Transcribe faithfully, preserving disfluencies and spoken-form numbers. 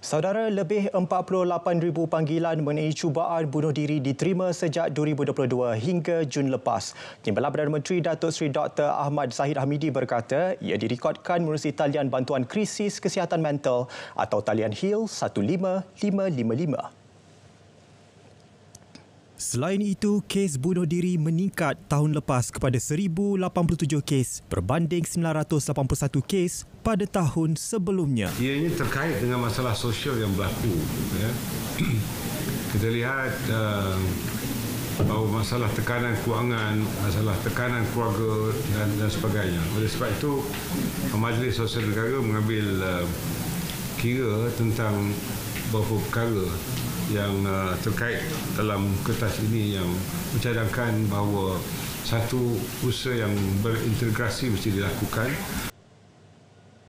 Saudara, lebih empat puluh lapan ribu panggilan mengenai cubaan bunuh diri diterima sejak dua ribu dua puluh dua hingga Jun lepas. Timbalan Perdana Menteri Datuk Seri Doktor Ahmad Zahid Hamidi berkata ia direkodkan menerusi talian bantuan krisis kesihatan mental atau talian HEAL satu lima lima lima lima. Selain itu, kes bunuh diri meningkat tahun lepas kepada seribu lapan puluh tujuh kes berbanding sembilan ratus lapan puluh satu kes pada tahun sebelumnya. Ianya terkait dengan masalah sosial yang berlaku. Ya. Kita lihat uh, bahawa masalah tekanan kewangan, masalah tekanan keluarga dan, dan sebagainya. Oleh sebab itu, Majlis Sosial Negara mengambil uh, kira tentang beberapa perkara yang uh, terkait dalam kertas ini yang mencadangkan bahawa satu usaha yang berintegrasi mesti dilakukan.